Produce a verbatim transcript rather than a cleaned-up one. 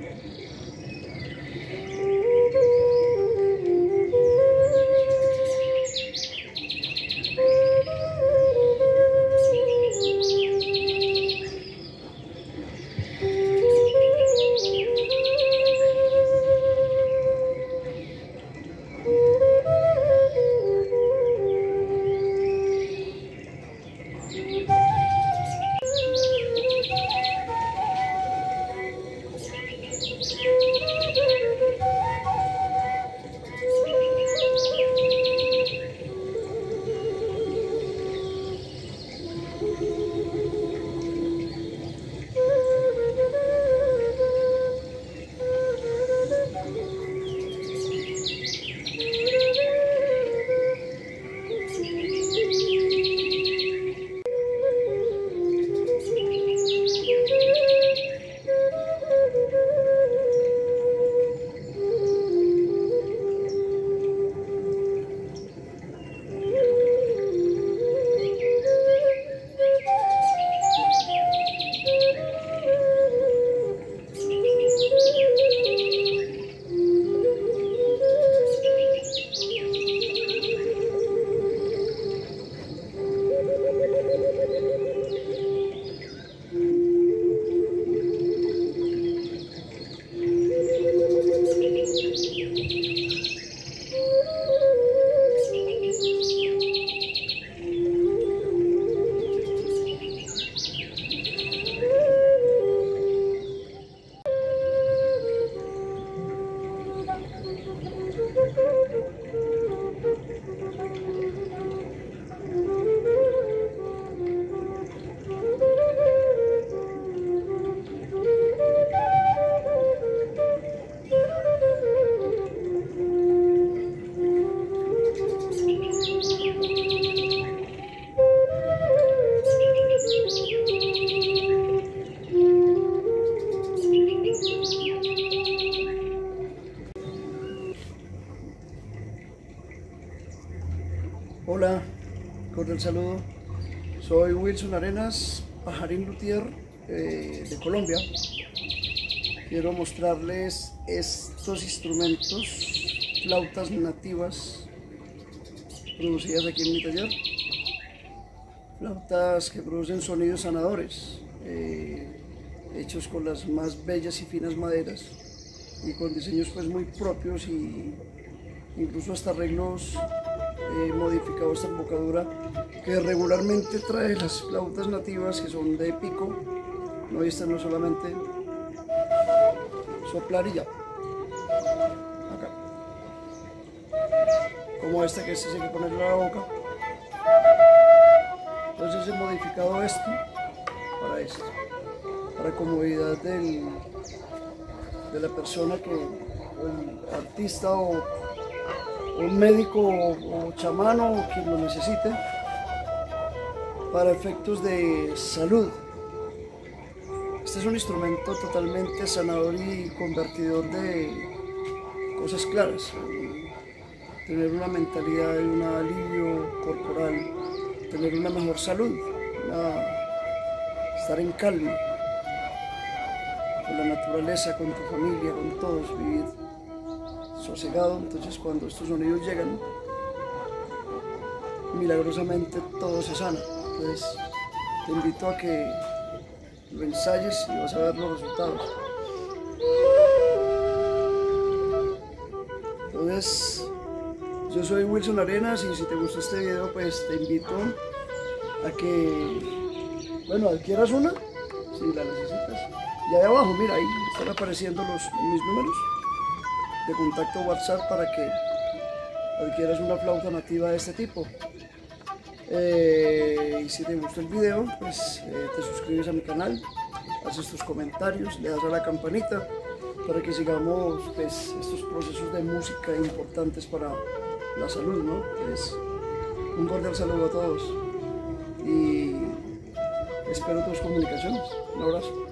Hola, cordial saludo. Soy Wilson Arenas, pajarín luthier eh, de Colombia. Quiero mostrarles estos instrumentos, flautas nativas producidas aquí en mi taller. Flautas que producen sonidos sanadores, eh, hechos con las más bellas y finas maderas y con diseños pues muy propios y incluso hasta arreglos eh, modificados de embocadura que regularmente trae las flautas nativas, que son de pico. No, esta no solamente soplar y ya, acá, como esta, que este se hay que ponerle a la boca. Entonces he modificado esto para esto, para comodidad del, de la persona que, o el artista o, o un médico o, o chamán o quien lo necesite, para efectos de salud. Este es un instrumento totalmente sanador y convertidor de cosas claras, tener una mentalidad y un alivio corporal, tener una mejor salud, una, estar en calma con la naturaleza, con tu familia, con todos, vivir sosegado. Entonces cuando estos sonidos llegan, milagrosamente todo se sana. Entonces te invito a que lo ensayes y vas a ver los resultados. Entonces, yo soy Wilson Arenas y si te gustó este video, pues te invito a que, bueno, adquieras una, si la necesitas. Y ahí abajo, mira, ahí están apareciendo los, mis números de contacto WhatsApp para que adquieras una flauta nativa de este tipo. Eh, y si te gustó el video, pues eh, te suscribes a mi canal, haces tus comentarios, le das a la campanita para que sigamos pues, estos procesos de música importantes para la salud, ¿no? Pues, un cordial saludo a todos y espero tus comunicaciones. Un abrazo.